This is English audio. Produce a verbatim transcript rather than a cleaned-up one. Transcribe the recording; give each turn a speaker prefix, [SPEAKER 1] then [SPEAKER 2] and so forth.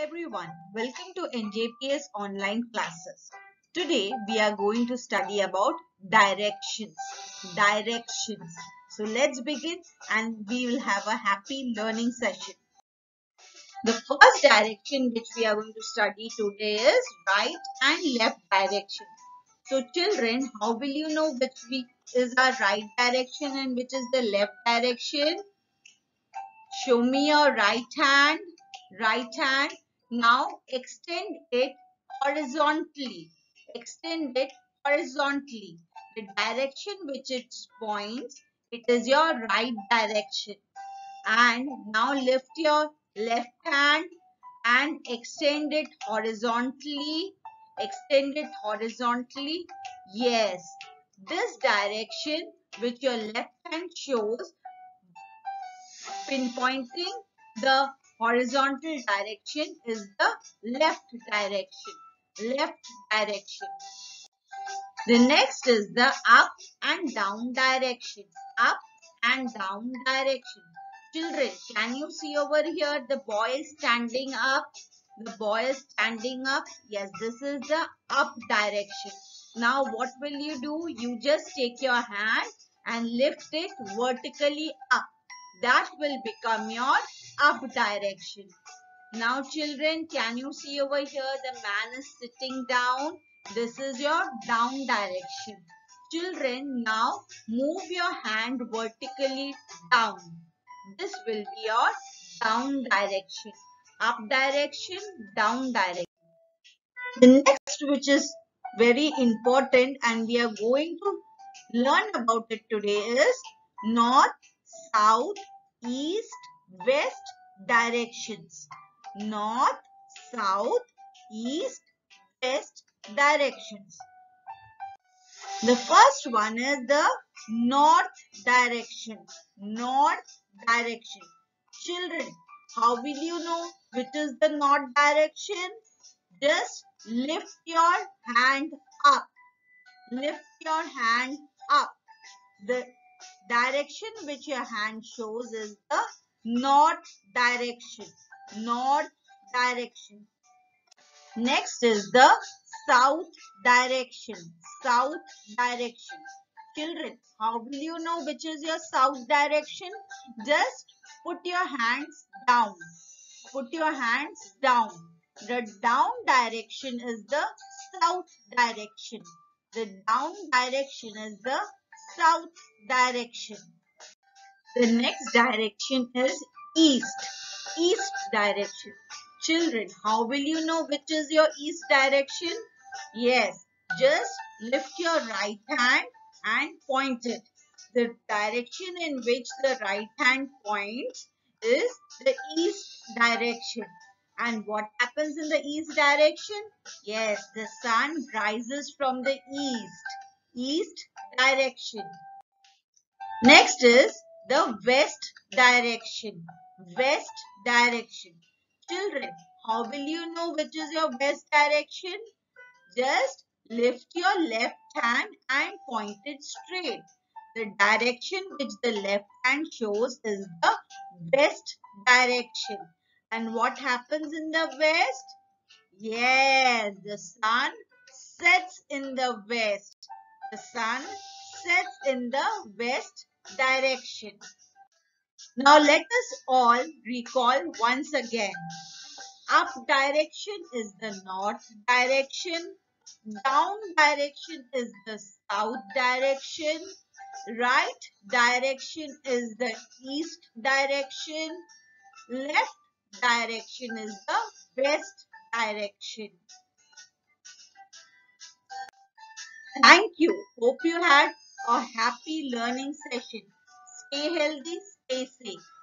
[SPEAKER 1] everyone, welcome to N J P S online classes. Today we are going to study about directions. Directions. So let's begin and we will have a happy learning session. The first direction which we are going to study today is right and left direction. So children, how will you know which we is our right direction and which is the left direction? Show me your right hand. Right hand. Now extend it horizontally. Extend it horizontally. The direction which it points, it is your right direction. And now lift your left hand and extend it horizontally. Extend it horizontally. Yes. This direction which your left hand shows, pinpointing the horizontal direction, is the left direction. Left direction. The next is the up and down direction. Up and down direction. Children, can you see over here the boy is standing up? The boy is standing up. Yes, this is the up direction. Now what will you do? You just take your hand and lift it vertically up. That will become your up direction. Now children, can you see over here the man is sitting down? This is your down direction. Children, now move your hand vertically down. This will be your down direction. Up direction, down direction. The next, which is very important and we are going to learn about it today, is north, south, east, west directions. North, south, east, west directions. The first one is the north direction. North direction. Children, how will you know which is the north direction? Just lift your hand up. Lift your hand up. The direction which your hand shows is the north direction. North direction. Next is the south direction. South direction. Children, how will you know which is your south direction? Just put your hands down. Put your hands down. The down direction is the south direction. The down direction is the south direction. The next direction is east. East direction. Children, how will you know which is your east direction? Yes, just lift your right hand and point it. The direction in which the right hand points is the east direction. And what happens in the east direction? Yes, the sun rises from the east. East direction. Next is the west direction. West direction. Children, how will you know which is your west direction? Just lift your left hand and point it straight. The direction which the left hand shows is the west direction. And what happens in the west? Yes, the sun sets in the west. The sun sets in the west direction. Now let us all recall once again. Up direction is the north direction. Down direction is the south direction. Right direction is the east direction. Left direction is the west direction. Thank you. Hope you had a happy learning session. Stay healthy, stay safe.